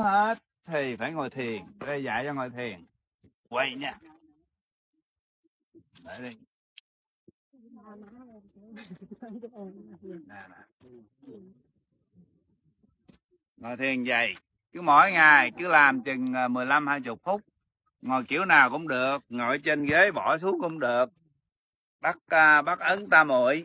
hết thì phải ngồi thiền. Đây dạy cho ngồi thiền. Quay nha. Để đi. Ngồi thiền vậy. Cứ mỗi ngày cứ làm chừng 15-20 phút. Ngồi kiểu nào cũng được, ngồi trên ghế bỏ xuống cũng được. Bắt ấn tam muội.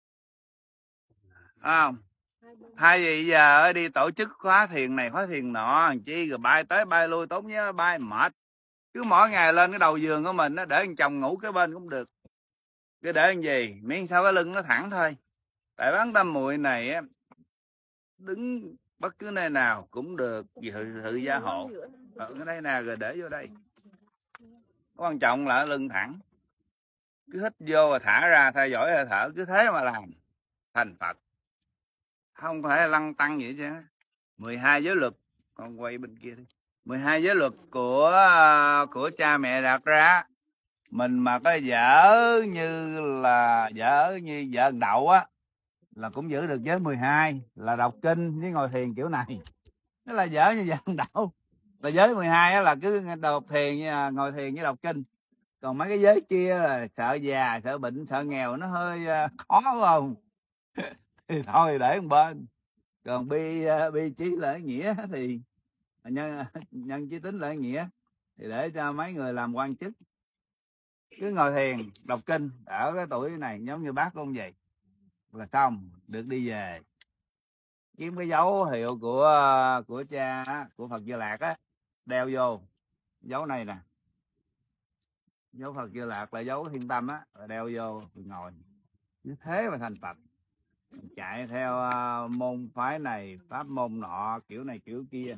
Không? Thay vì giờ đi tổ chức khóa thiền này khóa thiền nọ chi rồi bay tới bay lui tốn nhớ bay mệt. Cứ mỗi ngày lên cái đầu giường của mình nó để thằng chồng ngủ cái bên cũng được. Cứ để làm gì, miễn sao cái lưng nó thẳng thôi. Tại bán tam muội này á, đứng bất cứ nơi nào cũng được, vì thự gia hộ. Ở cái đây nào rồi để vô đây. Quan trọng là lưng thẳng. Cứ hít vô và thả ra, theo dõi hơi thở, cứ thế mà làm thành Phật. Không phải lăng tăng vậy chứ. 12 giới luật, con quay bên kia đi. 12 giới luật của cha mẹ đặt ra. Mình mà có vợ như vợ đậu á là cũng giữ được giới 12, là đọc kinh với ngồi thiền kiểu này. Nó là vợ như vợ đậu. Là giới 12 á là cứ đọc thiền, ngồi thiền với đọc kinh. Còn mấy cái giới kia là sợ già, sợ bệnh, sợ nghèo nó hơi khó phải không? Thì thôi để một bên. Còn bi trí lợi nghĩa thì nhân chí tính lợi nghĩa thì để cho mấy người làm quan chức. Cứ ngồi thiền đọc kinh ở cái tuổi này giống như bác con vậy là xong, được đi về. Kiếm cái dấu hiệu của cha, của Phật Di Lạc á, đeo vô. Dấu này nè, dấu Phật Di Lạc là dấu thiên tâm á, đeo vô rồi ngồi như thế mà thành Phật. Chạy theo môn phái này pháp môn nọ, kiểu này kiểu kia,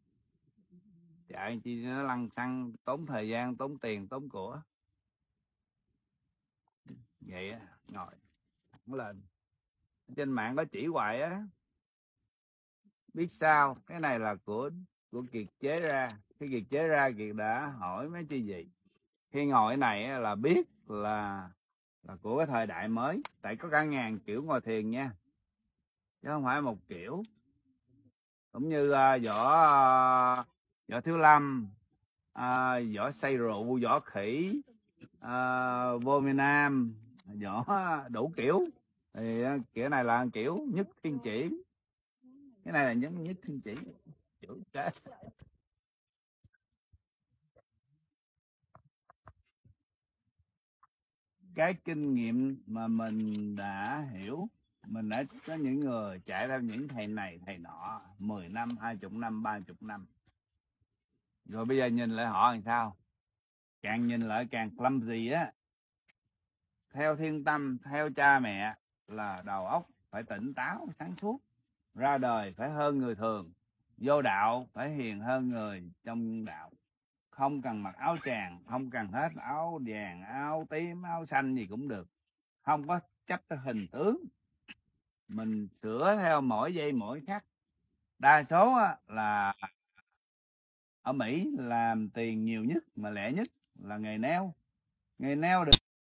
chạy chi nó lăng xăng, tốn thời gian, tốn tiền, tốn của. Vậy á, ngồi thẳng lên. Trên mạng có chỉ hoài á. Biết sao? Cái này là của Kiệt chế ra. Cái Kiệt chế ra, Kiệt đã hỏi mấy chi gì. Khi ngồi cái này là biết là của cái thời đại mới. Tại có cả ngàn kiểu ngồi thiền nha, chứ không phải một kiểu. Cũng như võ Thiếu Lâm, võ say rượu, võ khỉ, vô Việt Nam, võ đủ kiểu. Thì kiểu này là kiểu nhất thiên chỉ. Cái này là nhất thiên chỉ. Cái kinh nghiệm mà mình đã hiểu, mình đã có những người chạy theo những thầy này thầy nọ 10 năm, 20 năm, 30 năm. Rồi bây giờ nhìn lại họ làm sao? Càng nhìn lại càng clumsy á. Theo thiên tâm, theo cha mẹ là đầu óc phải tỉnh táo, sáng suốt. Ra đời phải hơn người thường. Vô đạo phải hiền hơn người trong đạo. Không cần mặc áo tràng, không cần hết áo vàng, áo tím, áo xanh gì cũng được. Không có chấp cái hình tướng. Mình sửa theo mỗi giây mỗi khắc. Đa số là ở Mỹ làm tiền nhiều nhất mà lẻ nhất là nghề nail. Nghề nail được